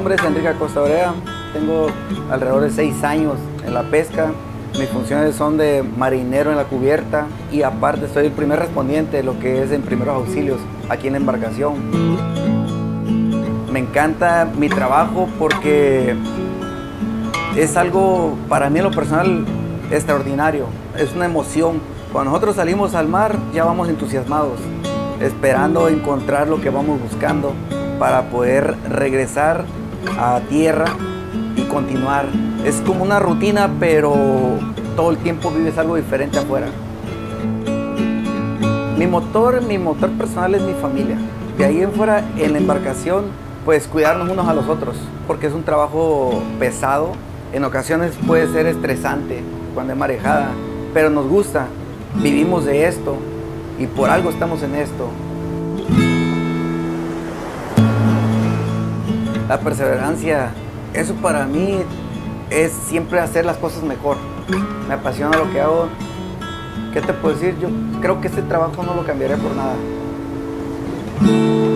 nombre es Enrique Acosta Orea, tengo alrededor de 6 años en la pesca. Mis funciones son de marinero en la cubierta y aparte soy el primer respondiente de lo que es en primeros auxilios aquí en la embarcación. Me encanta mi trabajo porque es algo para mí en lo personal extraordinario, es una emoción. Cuando nosotros salimos al mar ya vamos entusiasmados, esperando encontrar lo que vamos buscando para poder regresar a tierra y continuar. Es como una rutina, pero todo el tiempo vives algo diferente afuera. Mi motor personal es mi familia. De ahí en fuera, en la embarcación, pues cuidarnos unos a los otros, porque es un trabajo pesado. En ocasiones puede ser estresante cuando es marejada, pero nos gusta. Vivimos de esto y por algo estamos en esto. La perseverancia, eso para mí es siempre hacer las cosas mejor. Me apasiona lo que hago. ¿Qué te puedo decir? Yo creo que este trabajo no lo cambiaré por nada.